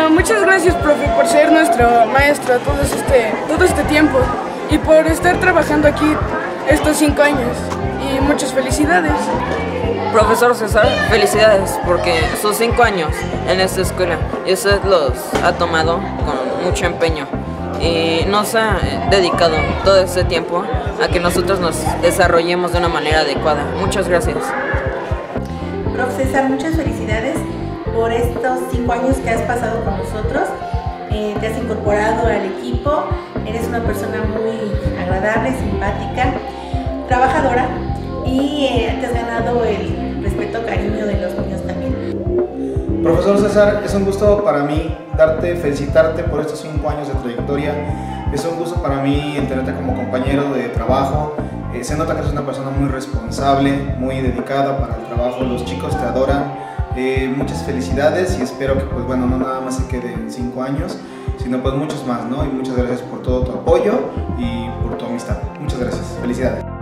Bueno, muchas gracias, profe, por ser nuestro maestro todo este tiempo y por estar trabajando aquí estos 5 años. Y muchas felicidades. Profesor César, felicidades porque sus 5 años en esta escuela y usted los ha tomado con mucho empeño y nos ha dedicado todo este tiempo a que nosotros nos desarrollemos de una manera adecuada. Muchas gracias. Prof. César, muchas felicidades por estos 5 años que has pasado con nosotros. Te has incorporado al equipo, eres una persona muy agradable, simpática, trabajadora y te has ganado el respeto, cariño de los niños también. Profesor César, es un gusto para mí felicitarte por estos 5 años de trayectoria. Es un gusto para mí tenerte como compañero de trabajo. Se nota que eres una persona muy responsable, muy dedicada para el trabajo. Los chicos te adoran. Muchas felicidades y espero que pues bueno, no nada más se quede en 5 años, sino pues muchos más, ¿no? Y muchas gracias por todo tu apoyo y por tu amistad. Muchas gracias. Felicidades.